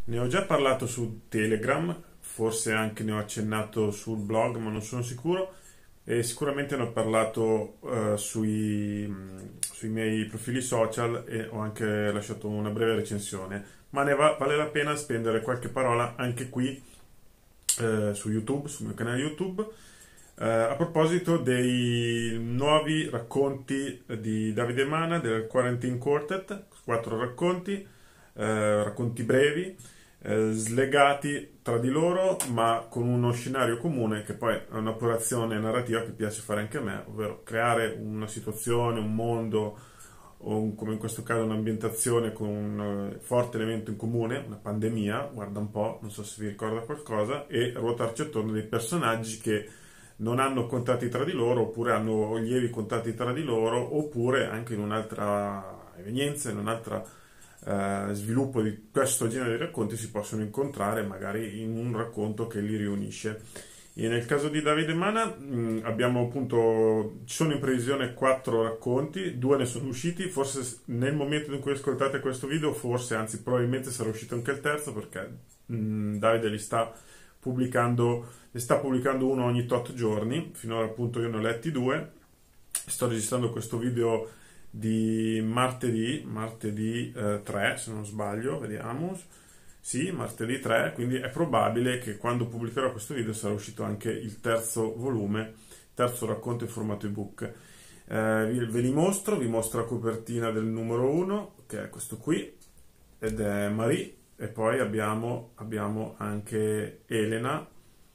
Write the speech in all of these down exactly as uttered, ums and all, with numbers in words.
Ne ho già parlato su Telegram, forse anche ne ho accennato sul blog, ma non sono sicuro. E sicuramente ne ho parlato eh, sui, mh, sui miei profili social e ho anche lasciato una breve recensione. Ma ne va- vale la pena spendere qualche parola anche qui eh, su YouTube, sul mio canale YouTube, eh, a proposito dei nuovi racconti di Davide Mana del Quarantine Quartet, quattro racconti, eh, racconti brevi, eh, slegati tra di loro, ma con uno scenario comune che poi è un'operazione narrativa che piace fare anche a me, ovvero creare una situazione, un mondo, o un- come in questo caso un'ambientazione con un eh, forte elemento in comune, una pandemia, guarda un po', non so se vi ricorda qualcosa, e ruotarci attorno dei personaggi che non hanno contatti tra di loro, oppure hanno lievi contatti tra di loro, oppure anche in un'altra evenienza, in un'altra eh, sviluppo di questo genere di racconti si possono incontrare magari in un racconto che li riunisce. E nel caso di Davide Mana mh, abbiamo appunto, ci sono in previsione quattro racconti, due ne sono usciti, forse s- nel momento in cui ascoltate questo video, forse anzi probabilmente sarà uscito anche il terzo perché mh, Davide li sta pubblicando, ne sta pubblicando uno ogni tot giorni, finora appunto io ne ho letti due, sto registrando questo video di martedì, martedì eh, tre se non sbaglio, vediamo, sì, martedì tre, quindi è probabile che quando pubblicherò questo video sarà uscito anche il terzo volume, terzo racconto in formato ebook. Eh, vi- ve li mostro, vi mostro la copertina del numero uno, che è questo qui, ed è Marie, e poi abbiamo, abbiamo anche Elena,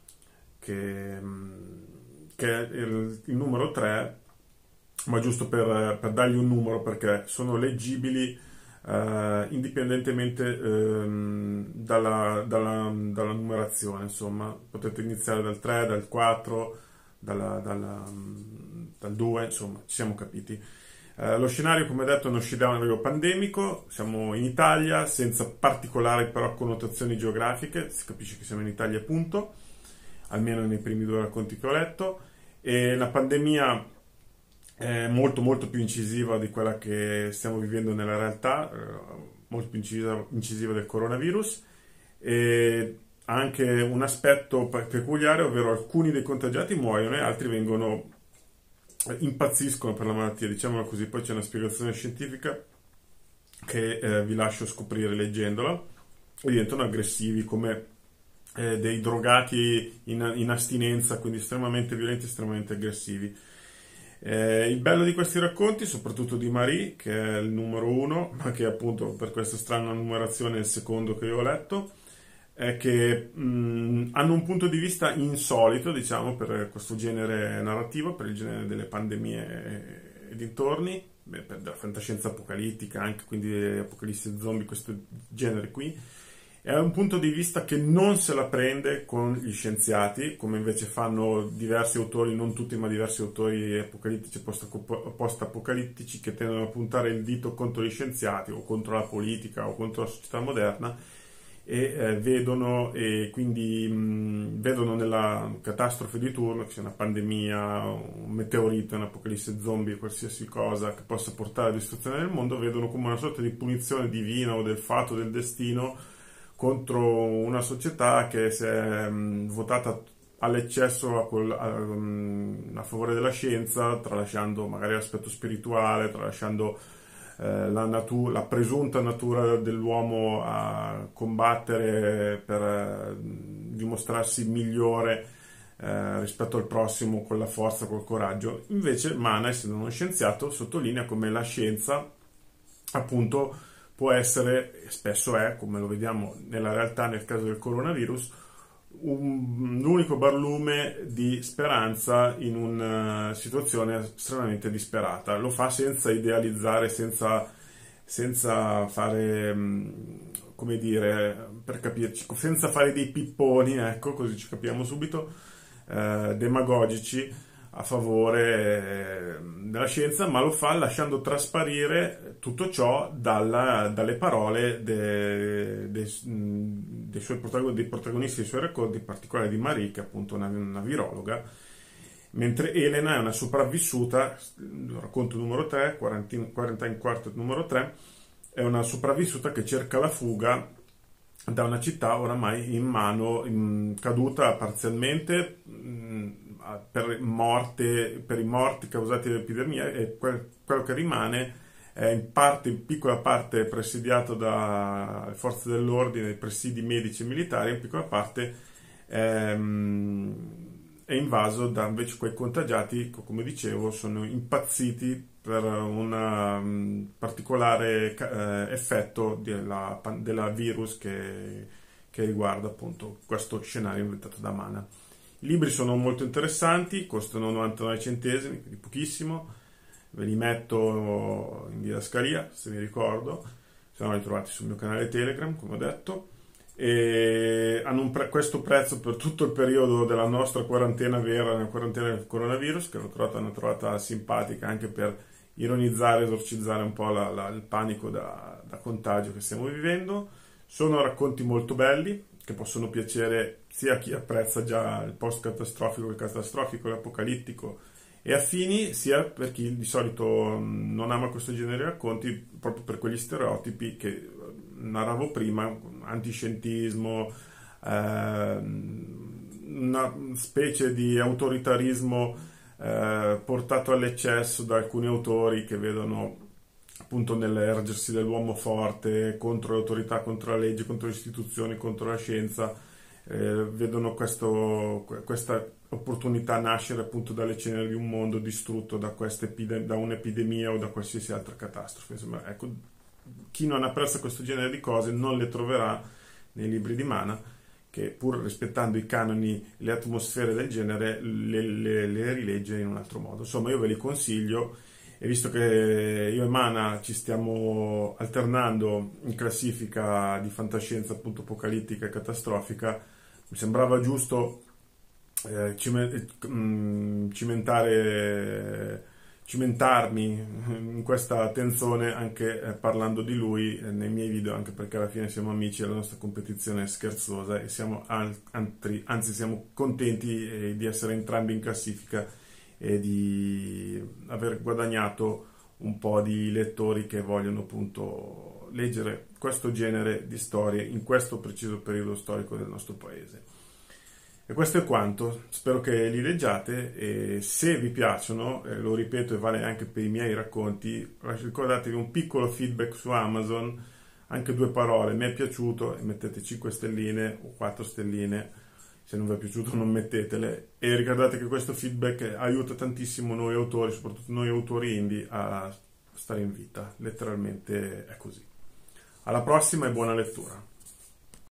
che, mm, che è il, il numero tre, ma giusto per, per dargli un numero perché sono leggibili eh, indipendentemente ehm, dalla, dalla- dalla numerazione, insomma, potete iniziare dal tre, dal quattro, dalla- dalla, mm, dal due, insomma, ci siamo capiti. Eh, lo scenario, come detto, è uno scenario pandemico, siamo in Italia, senza particolari però connotazioni geografiche, si capisce che siamo in Italia appunto, almeno nei primi due racconti che ho letto, e la pandemia è molto molto più incisiva di quella che stiamo vivendo nella realtà, eh, molto più incisiva, incisiva del coronavirus, e ha anche un aspetto pe- peculiare, ovvero alcuni dei contagiati muoiono e altri vengono, eh, impazziscono per la malattia, diciamolo così, poi c'è una spiegazione scientifica che eh, vi lascio scoprire leggendola, e diventano aggressivi come eh, dei drogati in, in astinenza, quindi estremamente violenti, estremamente aggressivi. Eh, il bello di questi racconti, soprattutto di Marie, che è il numero uno, ma che appunto per questa strana numerazione è il secondo che io ho letto, è che mh, hanno un punto di vista insolito, diciamo, per questo genere narrativo, per il genere delle pandemie e dintorni, beh, per la fantascienza apocalittica, anche quindi apocalissi zombie, questo genere qui. È un punto di vista che non se la prende con gli scienziati, come invece fanno diversi autori, non tutti, ma diversi autori apocalittici e post-apocalittici che tendono a puntare il dito contro gli scienziati o contro la politica o contro la società moderna e eh, vedono e quindi mh, vedono nella catastrofe di turno, che sia una pandemia, un meteorite, un'apocalisse zombie, qualsiasi cosa che possa portare alla distruzione del mondo, vedono come una sorta di punizione divina o del fato del destino contro una società che si è mh, votata all'eccesso a, quel- a, mh, a favore della scienza, tralasciando magari l'aspetto spirituale, tralasciando eh, la, natu- la presunta natura dell'uomo a combattere per eh, dimostrarsi migliore eh, rispetto al prossimo con la forza, col coraggio. Invece Mana, essendo uno scienziato, sottolinea come la scienza appunto può essere, e spesso è, come lo vediamo nella realtà nel caso del coronavirus, un, l'unico barlume di speranza in una situazione estremamente disperata. Lo fa senza idealizzare, senza, senza fare, mh, come dire, per capirci, senza fare dei pipponi, ecco, così ci capiamo subito, eh, demagogici a favore eh, della scienza, ma lo fa lasciando trasparire tutto ciò dalla- dalle parole de- de- dei, suoi protagon- dei protagonisti dei suoi racconti, in particolare di Marie, che è appunto una, una virologa, mentre Elena è una sopravvissuta, racconto numero tre, quaranta, quaranta in quarto numero tre, è una sopravvissuta che cerca la fuga da una città oramai in mano, in, caduta parzialmente mh, per morte, per i morti causati dall'epidemia, e quel, quello che rimane è in parte, in piccola parte presidiato dalle forze dell'ordine, presidi medici e militari, in piccola parte ehm, è invaso da invece quei contagiati che, come dicevo, sono impazziti per un um, particolare eh, effetto della, della virus che, che riguarda appunto questo scenario inventato da Mana. I libri sono molto interessanti, costano novantanove centesimi, quindi pochissimo, ve li metto in didascalia se vi ricordo, se no li trovate sul mio canale Telegram, come ho detto, e hanno un pre- questo prezzo per tutto il periodo della nostra quarantena vera, la quarantena del coronavirus, che l'ho trovata, una trovata simpatica anche per ironizzare, esorcizzare un po' la, la, il panico da, da contagio che stiamo vivendo. Sono racconti molto belli che possono piacere sia a chi apprezza già il post catastrofico, il catastrofico, l'apocalittico e affini, sia per chi di solito non ama questo genere di racconti proprio per quegli stereotipi che narravo prima, antiscientismo, eh, una specie di autoritarismo eh, portato all'eccesso da alcuni autori che vedono appunto nell'ergersi dell'uomo forte contro l'autorità, contro la legge, contro le istituzioni, contro la scienza, eh, vedono questo, questa opportunità nascere appunto dalle ceneri di un mondo distrutto da, epidem- da un'epidemia o da qualsiasi altra catastrofe. Insomma, ecco, chi non apprezza questo genere di cose non le troverà nei libri di Mana, che pur rispettando i canoni e le atmosfere del genere le, le, le rilegge in un altro modo. Insomma, io ve li consiglio, e visto che io e Mana ci stiamo alternando in classifica di fantascienza appunto apocalittica e catastrofica, mi sembrava giusto eh, cimentare cimentarmi in questa attenzione anche eh, parlando di lui eh, nei miei video, anche perché alla fine siamo amici e la nostra competizione è scherzosa e siamo altri, anzi siamo contenti eh, di essere entrambi in classifica e di aver guadagnato un po' di lettori che vogliono appunto leggere questo genere di storie in questo preciso periodo storico del nostro paese. E questo è quanto, spero che li leggiate e se vi piacciono, eh, lo ripeto e vale anche per i miei racconti, ricordatevi un piccolo feedback su Amazon, anche due parole, mi è piaciuto, e mettete cinque stelline o quattro stelline, se non vi è piaciuto non mettetele, e ricordate che questo feedback aiuta tantissimo noi autori, soprattutto noi autori indie, a stare in vita, letteralmente è così. Alla prossima e buona lettura!